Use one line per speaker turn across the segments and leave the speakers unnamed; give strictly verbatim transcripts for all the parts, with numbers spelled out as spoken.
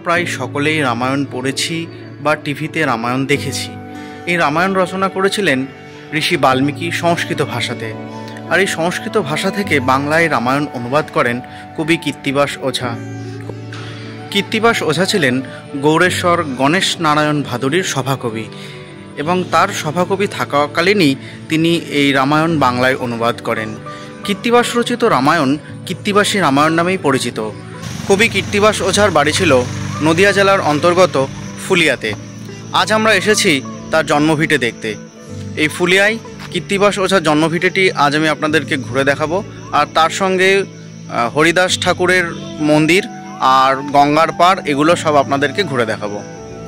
প্রায় সকলেই রামায়ণ পড়েছি বা টিভিতে রামায়ণ দেখেছি। এই রামায়ণ রচনা করেছিলেন ঋষি বাল্মীকি সংস্কৃত ভাষাতে, আর এই সংস্কৃত ভাষা থেকে বাংলায় রামায়ণ অনুবাদ করেন কবি কীর্তিবাস ওঝা। কীর্তিবাস ওঝা ছিলেন গৌড়েশ্বর গণেশ নারায়ণ ভাদুড়ীর সভাকবি, এবং তার সভাকবি থাকাকালীনই তিনি এই রামায়ণ বাংলায় অনুবাদ করেন। কীর্তিবাস রচিত রামায়ণ কীর্তিবাসী রামায়ণ নামেই পরিচিত। কবি কীর্তিবাস ওঝার বাড়ি ছিল নদিয়া জেলার অন্তর্গত ফুলিয়াতে। আজ আমরা এসেছি তার জন্মভিটে দেখতে। এই ফুলিয়ায় কীর্তিবাস ওঝার জন্মভিটেটি আজ আমি আপনাদেরকে ঘুরে দেখাবো, আর তার সঙ্গে হরিদাস ঠাকুরের মন্দির আর গঙ্গার পাড়, এগুলো সব আপনাদেরকে ঘুরে দেখাবো।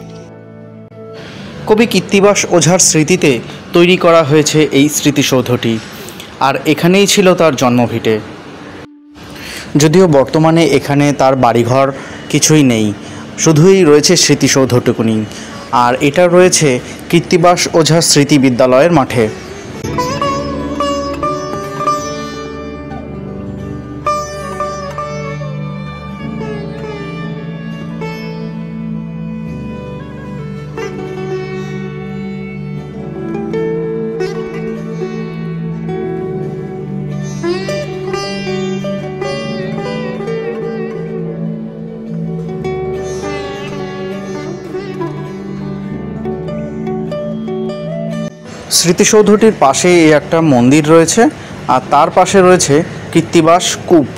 কবি কীর্তিবাস ওঝার স্মৃতিতে তৈরি করা হয়েছে এই স্মৃতিসৌধটি, আর এখানেই ছিল তার জন্মভিটে। যদিও বর্তমানে এখানে তার বাড়িঘর কিছুই নেই, শুধুই রয়েছে স্মৃতিসৌধটুকুনি, আর এটা রয়েছে কীর্তিবাস ওঝা স্মৃতি বিদ্যালয়ের মাঠে। স্মৃতিসৌধটির পাশে একটা মন্দির রয়েছে, আর তার পাশে রয়েছে কীর্তিবাস কূপ।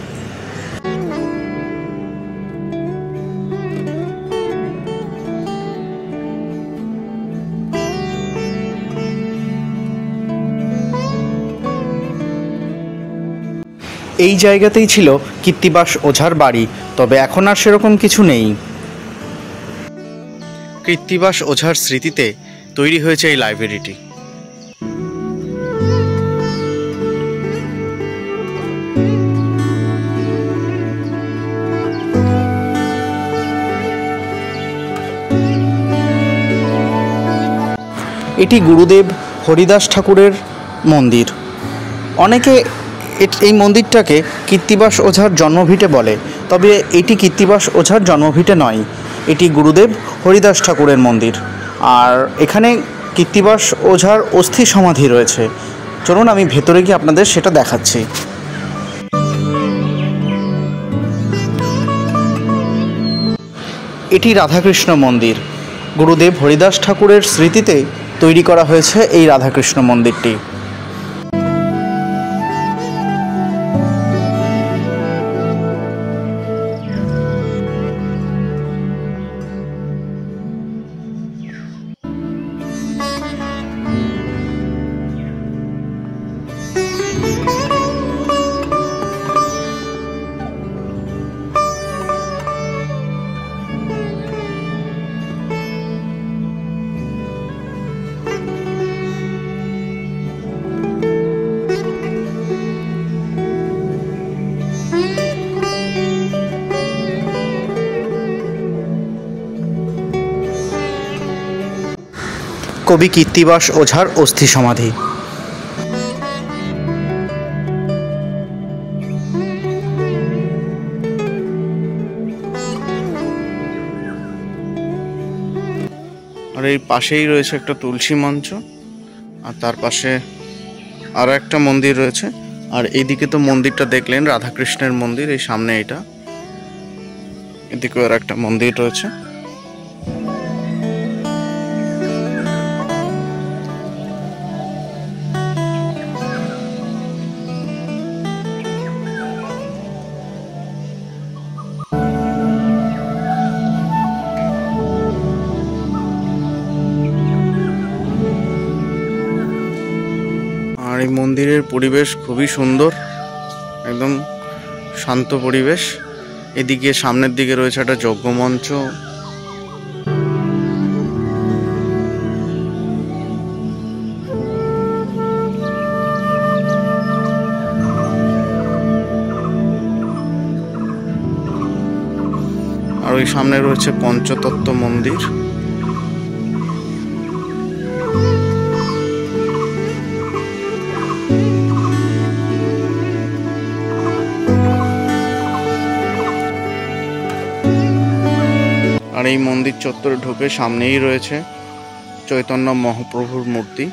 এই জায়গাতেই ছিল কীর্তিবাস ওঝার বাড়ি, তবে এখন আর সেরকম কিছু নেই। কীর্তিবাস ওঝার স্মৃতিতে তৈরি হয়েছে এই লাইব্রেরিটি। এটি গুরুদেব হরিদাস ঠাকুরের মন্দির। অনেকে এই মন্দিরটাকে কীর্তিবাস ওঝার জন্মভিটে বলে, তবে এটি কীর্তিবাস ওঝার জন্মভিটে নয়, এটি গুরুদেব হরিদাস ঠাকুরের মন্দির। আর এখানে কীর্তিবাস ওঝার অস্থি সমাধি রয়েছে। চলুন আমি ভেতরে গিয়ে আপনাদের সেটা দেখাচ্ছি। এটি রাধাকৃষ্ণ মন্দির। গুরুদেব হরিদাস ঠাকুরের স্মৃতিতে তৈরি করা হয়েছে এই রাধাকৃষ্ণ মন্দিরটি। কবি কীর্তিবাস ওঝার অস্থি সমাধি। আর এই পাশেই রয়েছে একটা তুলসী মঞ্চ, আর তার পাশে আরো একটা মন্দির রয়েছে। আর এইদিকে তো মন্দিরটা দেখলেন রাধাকৃষ্ণের মন্দির, এই সামনে এটা, এদিকেও আর একটা মন্দির রয়েছে। আর এই মন্দিরের পরিবেশ খুবই সুন্দর, একদম শান্ত পরিবেশ। এদিকে সামনের দিকে রয়েছে একটা যজ্ঞমঞ্চ। আর ওই সামনে রয়েছে পঞ্চতত্ত্ব মন্দির। আর এই মন্দির চত্বরে ঢুকে সামনেই রয়েছে চৈতন্য মহাপ্রভুর মূর্তি।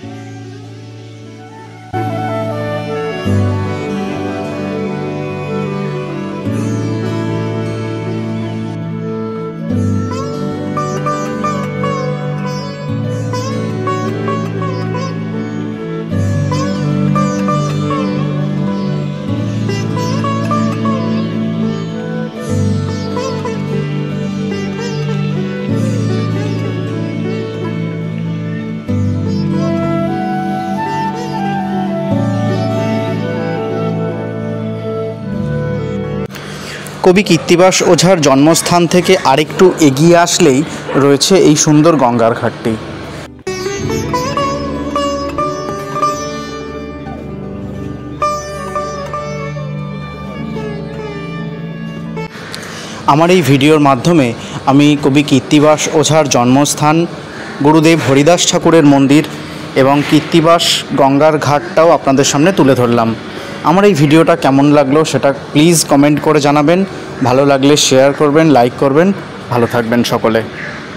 কবি কীর্তিবাস ওঝার জন্মস্থান থেকে আরেকটু এগিয়ে আসলেই রয়েছে এই সুন্দর গঙ্গার ঘাটটি। আমার এই ভিডিওর মাধ্যমে আমি কবি কীর্তিবাস ওঝার জন্মস্থান, গুরুদেব হরিদাস ঠাকুরের মন্দির এবং কীর্তিবাস গঙ্গার ঘাটটাও আপনাদের সামনে তুলে ধরলাম। আমার এই ভিডিওটা কেমন লাগলো সেটা প্লিজ কমেন্ট করে জানাবেন। ভালো লাগলে শেয়ার করবেন, লাইক করবেন। ভালো থাকবেন সকলে।